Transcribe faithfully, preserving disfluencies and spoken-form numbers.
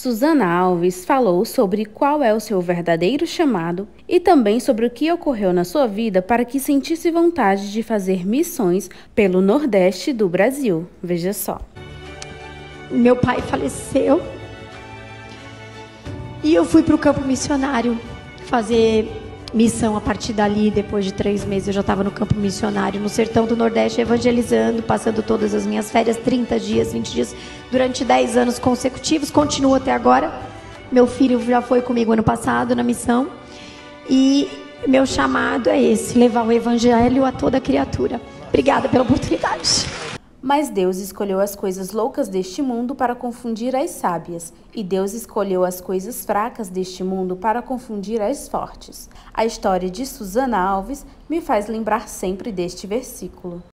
Susana Alves falou sobre qual é o seu verdadeiro chamado e também sobre o que ocorreu na sua vida para que sentisse vontade de fazer missões pelo Nordeste do Brasil. Veja só. Meu pai faleceu e eu fui para o campo missionário fazer missão. A partir dali, depois de três meses, eu já estava no campo missionário, no sertão do Nordeste, evangelizando, passando todas as minhas férias, trinta dias, vinte dias, durante dez anos consecutivos, continuo até agora. Meu filho já foi comigo ano passado na missão, e meu chamado é esse, levar o evangelho a toda criatura. Obrigada pela oportunidade. Mas Deus escolheu as coisas loucas deste mundo para confundir as sábias, e Deus escolheu as coisas fracas deste mundo para confundir as fortes. A história de Susana Alves me faz lembrar sempre deste versículo.